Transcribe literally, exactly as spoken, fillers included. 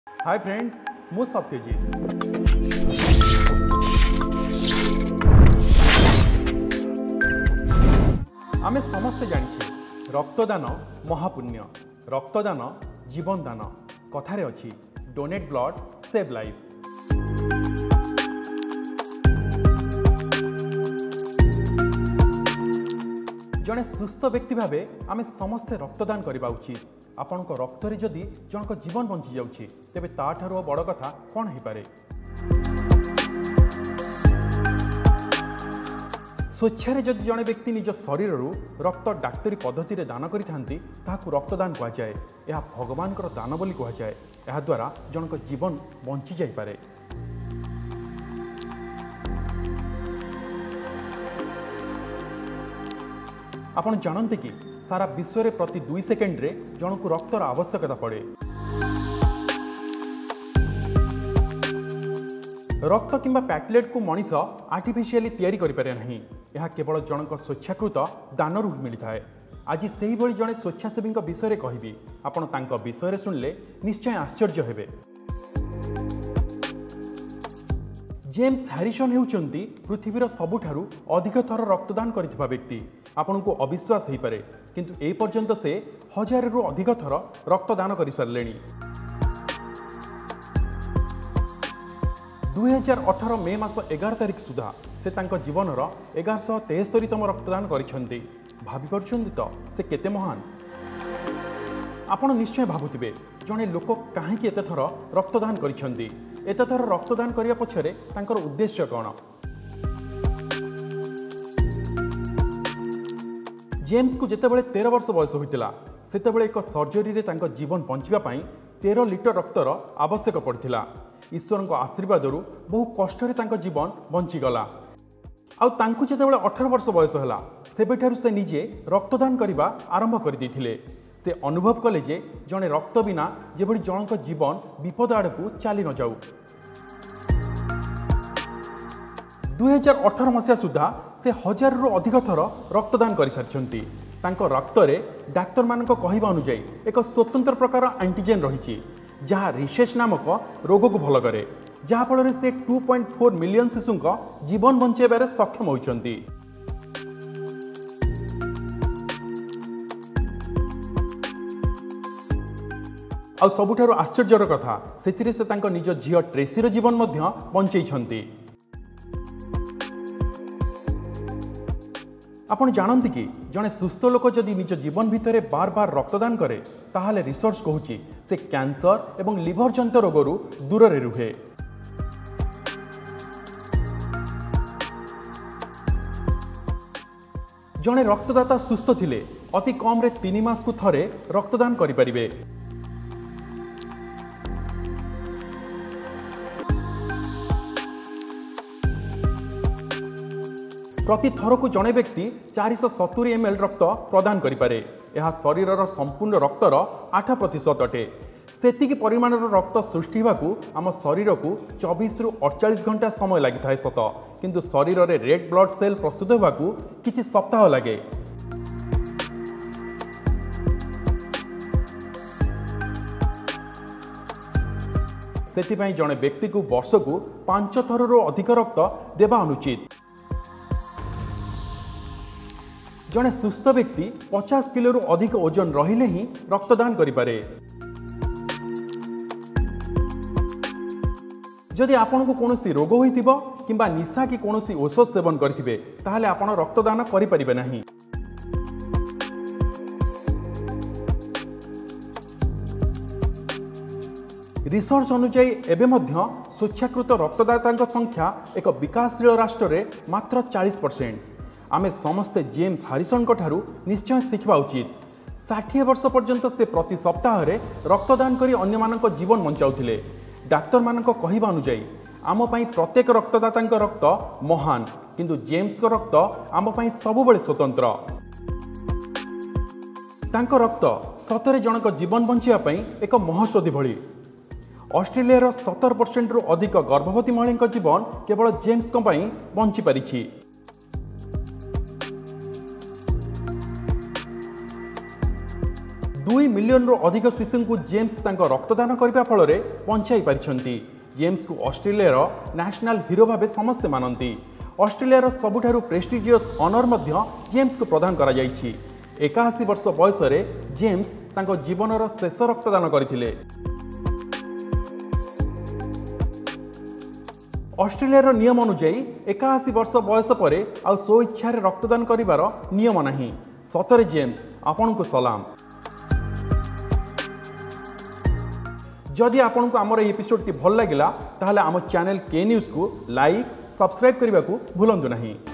Hi friends, मु सत्यजित। आमे समस्ते जानिछे रक्तदान महापुण्य, रक्तदान जीवन दान। कथारे अछि डोनेट ब्लड सेव लाइफ। जड़े सुस्थ व्यक्ति भावे आमे समस्ते रक्तदान करबा उचित। आपण को रक्त रे जदि जनक जीवन बंची जाउछि तेबे ताठारो बड़ कथा कौन हो पारे। स्वेच्छारे जदि जड़े व्यक्ति निज शरीर रक्त डाक्तरी पद्धति रे दान करिथांती ताहाकु रक्तदान कहा जाए। यह भगवान कर दान बोली कहा जाए। यह द्वारा जनक जीवन बंची जाई पारे। आपण जानते कि सारा विश्व में प्रति दुई सेकेंड रे जनक रक्तर आवश्यकता पड़े। रक्त किंबा पैटलेट को मनीष आर्टिफिशियली तैयारी करि पारे नहीं। यह केवल जनक स्वेच्छाकृत दान रु मिलता है। आज से ही जड़े स्वेच्छासेवी विषय में कहबी। आपण तांको विषय शुणिले निश्चय आश्चर्य हेबे। जेम्स हैरिसन हेउचंती पृथ्वीर सबुठारु अधिक थर रक्तदान करिथिबा व्यक्ति। आपन को अविश्वास हो पारे, किंतु ए पर्यंत से हजार रु अधिक थर रक्तदान कर सारे। दुई हजार अठारह मे मास एगार तारिख सुधा से तांको जीवनर एगारश तेस्तरीतम रक्तदान करिसेंती। भाभी पारुछंती तो से केते महान। आपण निश्चय भाबुथिबे जणे लोक काहेकि एते थर रक्तदान करिसेंती। एते थर रक्तदान करिया पछरे तांकर उद्देश्य कौन। जेम्स को जितेबाला तेरह वर्ष बयस होता सेतेबाला एक सर्जरी रे तांको जीवन बंचिबा पई तेरह लिटर रक्तर आवश्यक पड़थिला। ईश्वर को आशीर्वाद बहु कष्ट तांको जीवन बंचीगला। आउ तांको जितेबाला अठारह वर्ष बयस होला सेबेठारु से निजे रक्तदान करबा आरंभ कर दैथिले। से अनुभव कले जे जणे रक्त बिना जेभଳି जनक जीवन विपद आड़कू चली न जाऊ। दुई हजार अठारह मसीहा सुधा से हजार रु अधिक थर रक्तदान कर सारी। तांको रक्त रे डाक्तर मानक कहवा अनुजाई एक स्वतंत्र प्रकार एंटीजेन रही जहाँ रिसेस नामक रोग को भल करे, जहाँ फल से टू पॉइंट फोर मिलियन शिशु जीवन बंचाइबार सक्षम होइचंती। आ सबुठारु आश्चर्यर कथा से से तांको निज झियो ट्रेसीर जीवन मध्य बंचैछंती। आपण जानती कि जड़े सुस्थ लोक जदि निज जीवन भितर बार बार रक्तदान करे ताहले रिसर्च कहूची से कैंसर एवं लिवर जनित रोगरू दूर रे रुहे। जड़े रक्तदाता सुस्थ थिले अति कम रे तीन मास को थरे रक्तदान करि परिबे। प्रति थर को जड़े व्यक्ति चार सौ सत्तरी एम एल रक्त प्रदान करें। यह शरीर संपूर्ण रक्तर आठ प्रतिशत अटे। सेतिकी परिमाण रक्त सृष्टि होगाकू आम शरीर को चौबीस रु अड़तालीस घंटा समय लगी था सत, किंतु शरीर में रेड ब्लड सेल प्रस्तुत होगाकू किछि सप्ताह लगे। सेतिपई जड़े व्यक्ति को वर्ष को पांच थर रु अधिक रक्त देवा अनुचित। जड़े सुस्थ व्यक्ति पचास किलो अधिक ओजन रहिले ही रक्तदान करिपारे। जदि आपण को कोनोसी रोग होइतिबो किंबा निशा की कोनोसी औषध सेवन करथिबे ताहले आपण रक्तदान करि परिबे नाही। रिसर्च अनुसार एबे मध्य स्वेच्छाकृत रक्तदाता संख्या एक विकासशील राष्ट्र रे मात्र चालीस परसेंट। आमे समस्ते जेम्स हैरिसन ठारू निश्चय शिखा उचित। षाठी वर्ष पर्यंत से प्रति सप्ताह रे रक्तदान करी अन्य मानक जीवन बंचाउथिले। डाक्तर मानक कहवा अनुजाई आम पई प्रत्येक रक्तदाता रक्त महान, किंतु जेम्स को रक्त आम पई सबुबले स्वतंत्र। तांको रक्त सतरे जनक जीवन बंचिया पई एक महौषधि भली। ऑस्ट्रेलिया सत्तर परसेंट रु अधिक गर्भवती महिला जीवन केवल जेम्स को पई बंची पारिछि। दुई मिलियन रु अधिक शिशु को जेम्स तांको रक्तदान करने फल बंचाई पारिछंती। जेम्स को ऑस्ट्रेलिया नेशनल हीरो भाव समस्ते मानती। ऑस्ट्रेलिया सबुठारु प्रेस्टिजियस ऑनर मध्य जेम्स को प्रदान करा जायछि। एकाशी वर्ष बयस जेम्स तांको जीवनर शेष रक्तदान करथिले। ऑस्ट्रेलिया नियम अनुଯାयी एकाशी वर्ष बयस पर आउ स्व इच्छा रक्तदान करिवार नियम नहीं। सतरे जेम्स आपन को सलाम। जदि आपन को आमर एपिसोड टी भल लगिला ताहले आम चैनल के न्यूज़ को लाइक सब्सक्राइब करने को भूलंतु नहीं।